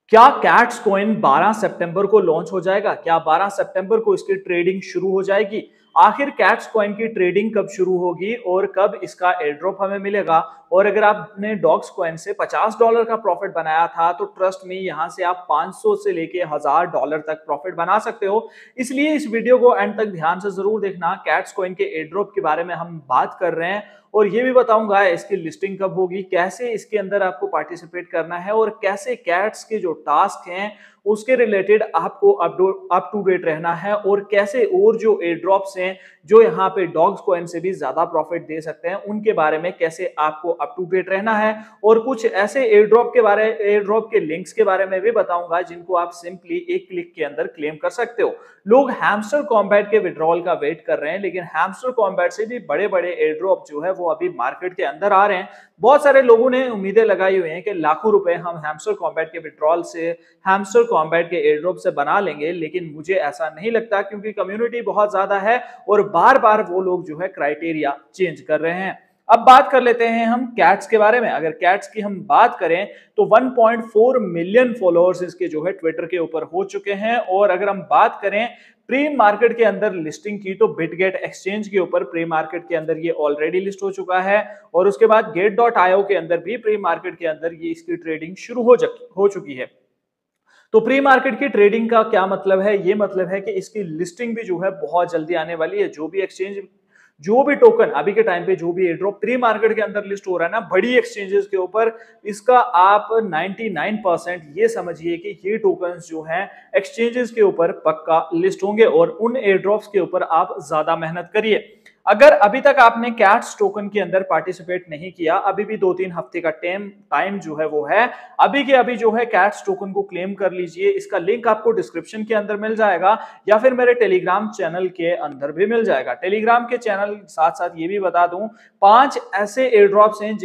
क्या cats coin 12 सितंबर को launch हो जाएगा? क्या 12 सितंबर को इसकी ट्रेडिंग शुरू हो जाएगी? आखिर कैट्स कॉइन की ट्रेडिंग कब शुरू होगी और कब इसका एयर ड्रॉप हमें मिलेगा? और अगर आपने डॉग्स कॉइन से $50 का प्रॉफिट बनाया था तो ट्रस्ट मी, यहां से आप 500 से लेके $1000 तक प्रॉफिट बना सकते हो। इसलिए इस वीडियो को एंड तक ध्यान से जरूर देखना। कैट्स कॉइन के एयर ड्रॉप के बारे में हम बात कर रहे हैं और ये भी बताऊंगा इसकी लिस्टिंग कब होगी, कैसे इसके अंदर आपको पार्टिसिपेट करना है और कैसे कैट्स के जो टास्क हैं उसके रिलेटेड आपको अप टू डेट रहना है, और कैसे और जो एयर ड्रॉप्स हैं जो यहाँ पे डॉग्स कॉइन से भी ज्यादा प्रॉफिट दे सकते हैं उनके बारे में कैसे आपको अप टू डेट रहना है। और कुछ ऐसे एयर ड्रॉप के लिंक्स के बारे में भी बताऊंगा जिनको आप सिंपली एक क्लिक के अंदर क्लेम कर सकते हो। लोग हैमस्टर कॉम्बैट के विड्रॉल का वेट कर रहे हैं, लेकिन हैमस्टर कॉम्बैट से भी बड़े बड़े एयर ड्रॉप जो है वो अभी मार्केट के अंदर आ रहे हैं। बहुत सारे लोगों ने उम्मीदें लगाई हुई हैं कि लाखों रुपए हम हैमस्टर कॉम्बैट के विड्रॉल से, हैमस्टर कॉम्बैट के एयर ड्रॉप से बना लेंगे, लेकिन मुझे ऐसा नहीं लगता क्योंकि कम्युनिटी बहुत ज्यादा है और बार बार वो लोग जो है क्राइटेरिया चेंज कर रहे हैं। अब बात कर लेते हैं हम कैट्स के बारे में। अगर कैट्स की हम बात करें तो 1.4 मिलियन फॉलोअर्स इसके जो है ट्विटर के ऊपर हो चुके हैं। और अगर हम बात करें प्री मार्केट के अंदर लिस्टिंग की तो बिटगेट एक्सचेंज के ऊपर प्री मार्केट के अंदर ये ऑलरेडी लिस्ट हो चुका है, और उसके बाद गेट.io के अंदर भी प्री मार्केट के अंदर ये इसकी ट्रेडिंग शुरू हो चुकी है। तो प्री मार्केट की ट्रेडिंग का क्या मतलब है? ये मतलब है कि इसकी लिस्टिंग भी जो है बहुत जल्दी आने वाली है। जो भी एक्सचेंज, जो भी टोकन अभी के टाइम पे, जो भी एयरड्रॉप प्री मार्केट के अंदर लिस्ट हो रहा है ना बड़ी एक्सचेंजेस के ऊपर, इसका आप 99% ये समझिए कि ये टोकन्स जो हैं एक्सचेंजेस के ऊपर पक्का लिस्ट होंगे, और उन एयरड्रॉप्स के ऊपर आप ज्यादा मेहनत करिए। अगर अभी तक आपने कैट्स टोकन के अंदर पार्टिसिपेट नहीं किया, अभी भी 2-3 हफ्ते का टाइम जो है वो है, अभी के अभी जो है कैट्स टोकन को क्लेम कर लीजिए। इसका लिंक आपको डिस्क्रिप्शन के अंदर मिल जाएगा या फिर मेरे टेलीग्राम चैनल के अंदर भी मिल जाएगा। टेलीग्राम के चैनल साथ साथ ये भी बता दूं, 5 ऐसे एयर ड्रॉप्स हैं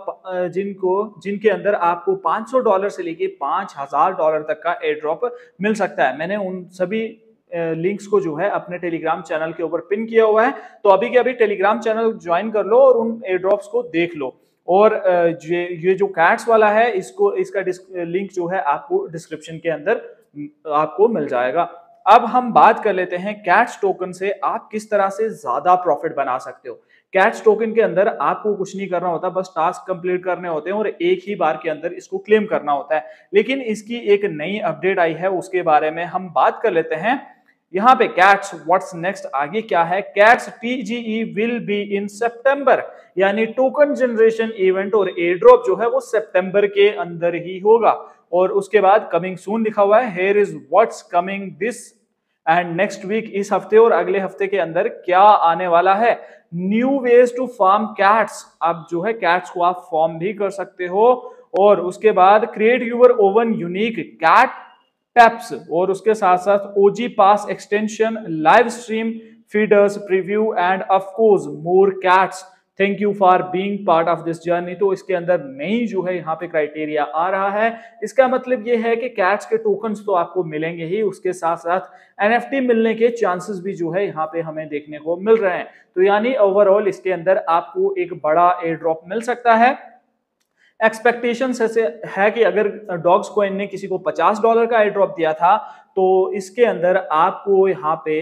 जिनके अंदर आपको $500 से लेके $5000 तक का एयर ड्रॉप मिल सकता है। मैंने उन सभी लिंक्स को जो है अपने टेलीग्राम चैनल के ऊपर पिन किया हुआ है, तो अभी के अभी टेलीग्राम चैनल ज्वाइन कर लो और उन एयर ड्रॉप्स को देख लो। और ये जो कैट्स वाला है इसका लिंक जो है आपको डिस्क्रिप्शन के अंदर आपको मिल जाएगा। अब हम बात कर लेते हैं कैट्स टोकन से आप किस तरह से ज्यादा प्रॉफिट बना सकते हो। कैट्स टोकन के अंदर आपको कुछ नहीं करना होता, बस टास्क कंप्लीट करने होते हैं और एक ही बार के अंदर इसको क्लेम करना होता है। लेकिन इसकी एक नई अपडेट आई है, उसके बारे में हम बात कर लेते हैं। यहाँ पे कैट्स व्हाट्स नेक्स्ट आगे क्या है। Cats TGE will be in September, यानी टोकन जनरेशन इवेंट और एयर ड्रॉप जो है वो सितंबर के अंदर ही होगा। और उसके बाद कमिंग सून लिखा हुआ है, here is what's coming this and next week, इस हफ्ते और अगले हफ्ते के अंदर क्या आने वाला है। New ways to farm Cats, अब जो है कैट्स को आप फॉर्म भी कर सकते हो। और उसके बाद create your own unique cat taps, और उसके साथ साथ OG pass extension, live stream feeders, preview and of course more cats. Thank you for being part of this journey. तो इसके अंदर नई जो है यहाँ पे क्राइटेरिया आ रहा है। इसका मतलब ये है कि कैट्स के टोकन्स तो आपको मिलेंगे ही, उसके साथ साथ एनएफटी मिलने के चांसेस भी जो है यहाँ पे हमें देखने को मिल रहे हैं। तो यानी ओवरऑल इसके अंदर आपको एक बड़ा एयर ड्रॉप मिल सकता है। एक्सपेक्टेशन ऐसे है कि अगर डॉग्स कॉइन ने किसी को $50 का एयर ड्रॉप दिया था तो इसके अंदर आपको यहाँ पे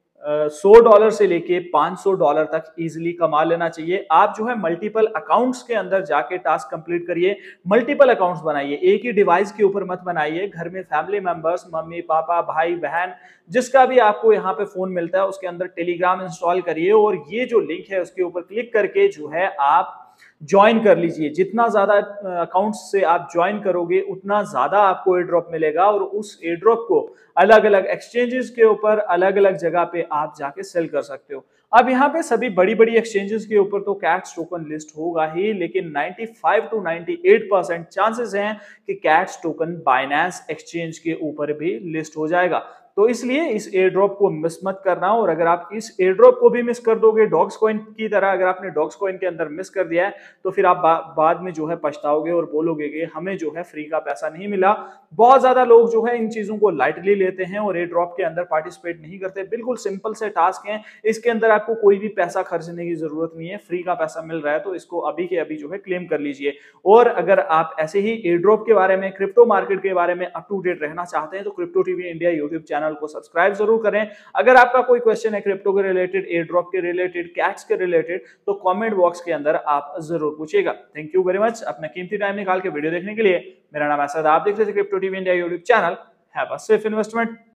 $100 से लेके $500 तक इजीली कमा लेना चाहिए। आप जो है मल्टीपल अकाउंट्स के अंदर जाके टास्क कंप्लीट करिए, मल्टीपल अकाउंट्स बनाइए, एक ही डिवाइस के ऊपर मत बनाइए। घर में फैमिली मेंबर्स, मम्मी पापा भाई बहन, जिसका भी आपको यहाँ पे फोन मिलता है उसके अंदर टेलीग्राम इंस्टॉल करिए और ये जो लिंक है उसके ऊपर क्लिक करके जो है आप ज्वाइन कर लीजिए। जितना ज्यादा अकाउंट्स से आप ज्वाइन करोगे उतना ज्यादा आपको एयर ड्रॉप मिलेगा, और उस एयर ड्रॉप को अलग अलग एक्सचेंजेस के ऊपर अलग अलग जगह पे आप जाके सेल कर सकते हो। अब यहाँ पे सभी बड़ी बड़ी एक्सचेंजेस के ऊपर तो कैट्स टोकन लिस्ट होगा ही, लेकिन 95 to 98% चांसेस हैं कि कैट्स टोकन बाइनेंस एक्सचेंज के ऊपर भी लिस्ट हो जाएगा। तो इसलिए इस एयर ड्रॉप को मिस मत करना, और अगर आप इस एयर ड्रॉप को भी मिस कर दोगे डॉग्स कॉइन की तरह, अगर आपने डॉग्स कॉइन के अंदर मिस कर दिया है तो फिर आप बाद में जो है पछताओगे और बोलोगे कि हमें जो है फ्री का पैसा नहीं मिला। बहुत ज्यादा लोग जो है इन चीजों को लाइटली लेते हैं और एयर ड्रॉप के अंदर पार्टिसिपेट नहीं करते। बिल्कुल सिंपल से टास्क है, इसके अंदर आपको कोई भी पैसा खर्चने की जरूरत नहीं है, फ्री का पैसा मिल रहा है, तो इसको अभी के अभी जो है क्लेम कर लीजिए। और अगर आप ऐसे ही एयर ड्रॉप के बारे में, क्रिप्टो मार्केट के बारे में अप टू डेट रहना चाहते हैं तो crypto TV India YouTube channel को सब्सक्राइब जरूर करें। अगर आपका कोई क्वेश्चन है क्रिप्टो के रिलेटेड, एयर ड्रॉप के रिलेटेड, कैट्स के रिलेटेड, तो कमेंट बॉक्स के अंदर आप जरूर पूछिएगा। थैंक यू वेरी मच अपना कीमती टाइम निकाल के वीडियो देखने के लिए। मेरा नाम है असद, आप देख रहे थे crypto TV India YouTube channel. Have a safe investment.